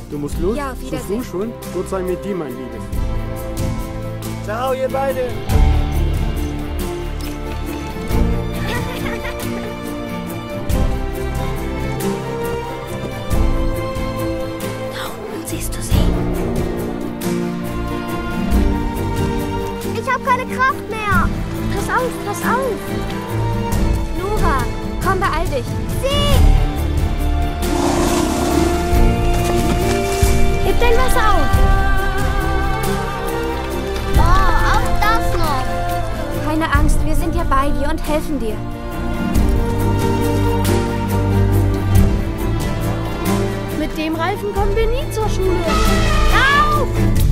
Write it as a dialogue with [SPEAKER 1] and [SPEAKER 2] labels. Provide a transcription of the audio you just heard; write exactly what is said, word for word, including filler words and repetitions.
[SPEAKER 1] Du musst los
[SPEAKER 2] Ja, auf
[SPEAKER 1] zum
[SPEAKER 2] Wiedersehen.
[SPEAKER 1] Frühschulen. Dort sei mit dir, mein Liebes. Ciao, ihr beide.
[SPEAKER 2] Siehst du sie? Ich habe keine Kraft mehr. Pass auf, pass auf. Nora, komm, beeil dich. Sie! Heb dein Wasser auf. Oh, auch das noch. Keine Angst, wir sind ja bei dir und helfen dir. Mit dem Reifen kommen wir nie zur Schule. Lauf!